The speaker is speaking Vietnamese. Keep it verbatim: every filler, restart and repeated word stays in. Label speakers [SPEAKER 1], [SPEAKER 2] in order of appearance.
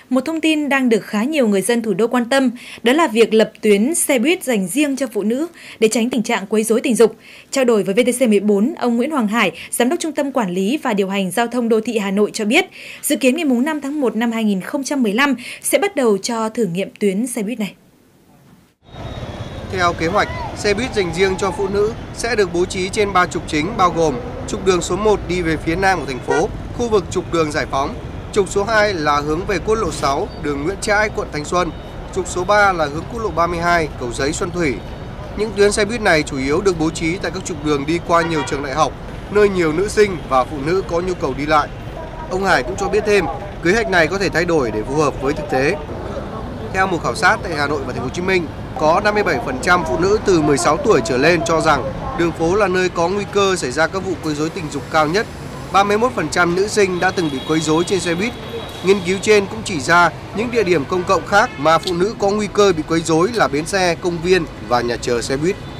[SPEAKER 1] Một thông tin đang được khá nhiều người dân thủ đô quan tâm, đó là việc lập tuyến xe buýt dành riêng cho phụ nữ để tránh tình trạng quấy rối tình dục. Trao đổi với vê tê xê mười bốn, ông Nguyễn Hoàng Hải, Giám đốc Trung tâm Quản lý và Điều hành Giao thông Đô thị Hà Nội cho biết, dự kiến ngày năm tháng một năm hai nghìn không trăm mười lăm sẽ bắt đầu cho thử nghiệm tuyến xe buýt này.
[SPEAKER 2] Theo kế hoạch, xe buýt dành riêng cho phụ nữ sẽ được bố trí trên ba trục chính bao gồm trục đường số một đi về phía nam của thành phố, khu vực trục đường Giải Phóng. Trục số hai là hướng về quốc lộ sáu, đường Nguyễn Trãi, quận Thanh Xuân. Trục số ba là hướng quốc lộ ba mươi hai, Cầu Giấy, Xuân Thủy. Những tuyến xe buýt này chủ yếu được bố trí tại các trục đường đi qua nhiều trường đại học, nơi nhiều nữ sinh và phụ nữ có nhu cầu đi lại. Ông Hải cũng cho biết thêm, kế hoạch này có thể thay đổi để phù hợp với thực tế. Theo một khảo sát tại Hà Nội và Thành phố Hồ Chí Minh, có năm mươi bảy phần trăm phụ nữ từ mười sáu tuổi trở lên cho rằng đường phố là nơi có nguy cơ xảy ra các vụ quấy rối tình dục cao nhất. ba mươi mốt phần trăm nữ sinh đã từng bị quấy rối trên xe buýt. Nghiên cứu trên cũng chỉ ra những địa điểm công cộng khác mà phụ nữ có nguy cơ bị quấy rối là bến xe, công viên và nhà chờ xe buýt.